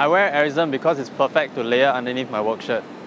I wear AIRism because it's perfect to layer underneath my work shirt.